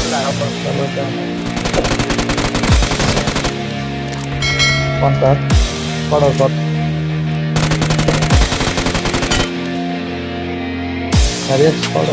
One shot. Photo shot. Harriet photo.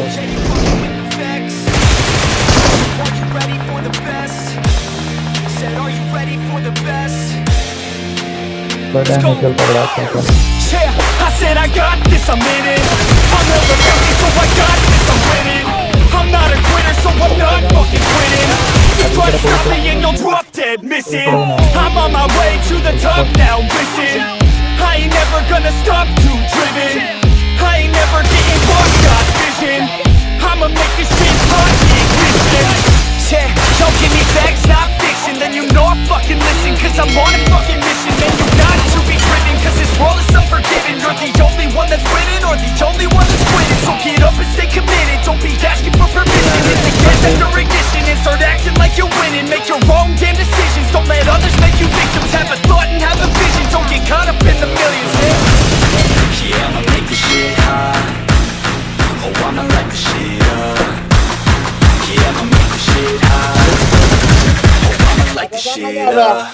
But I need help for that. Yeah, I said I got this, I'm in it. I'm never losing, so I got this, I'm winning. I'm not a quitter, so I'm not fucking quitting. You try to stop me and you'll drop dead missing. I'm on my way to the top now, listen. I ain't never gonna stop, too driven. I ain't never getting lost, got vision. I'ma make this shit hard, ignition. Yeah, don't give me facts, not fiction. Then you know I fucking listen, cause I'm on a fucking mission. Man, you got to be driven, cause this world is unforgiving. You're the only one that's winning, or the only one that's quitting. So get up and stay committed, don't be asking for permission. Hit the gas after ignition and start acting like you're winning. Make your own damn decisions, don't let others make you victims. Have a thought and have a vision, don't get caught up in the millions. Yeah, I'ma make this shit hot. Oh, I'ma light this shit up. Yeah, I'ma make this shit hot. Oh, I'ma light this shit up.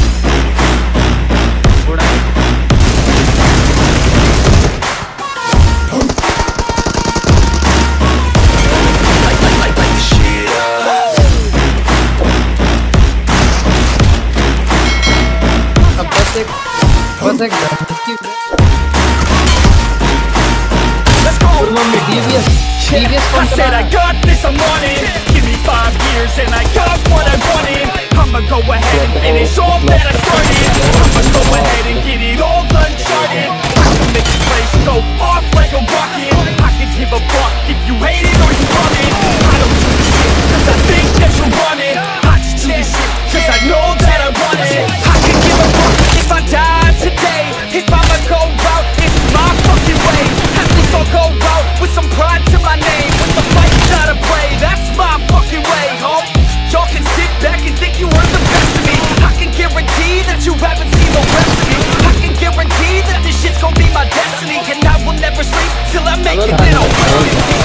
Let's go! I said I got this, I'm on it. Give me 5 years and I got what I wanted. I'ma go ahead and finish all that I started. I'ma go ahead and get it all uncharted. I can make this place go off like a rocket. I can give a fuck if you hate it or you love it. I don't do this shit cause I think that you want it. I just do this shit cause I know that I want it. I can give a fuck if I die today. If I'ma go out, it's my fucking way. At least I'll go out with some pride to my name. With the fight not a play, that's my fucking way, ho. Y'all can sit back and think you heard the best of me. I can guarantee that you haven't seen the rest of me. I can guarantee that this shit's gonna be my destiny. And I will never sleep till I make it, then I'll win it.